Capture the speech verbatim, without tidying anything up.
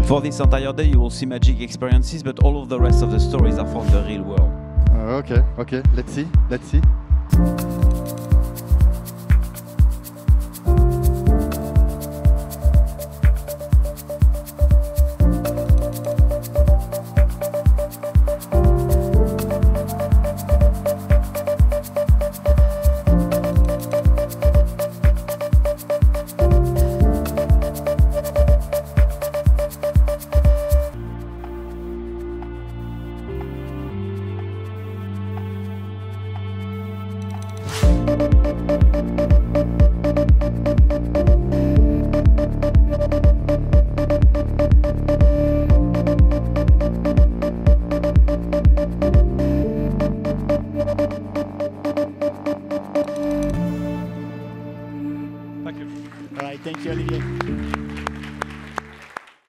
For this entire day, you will see magic experiences, but all of the rest of the stories are from the real world. Uh, okay, okay, let's see, let's see.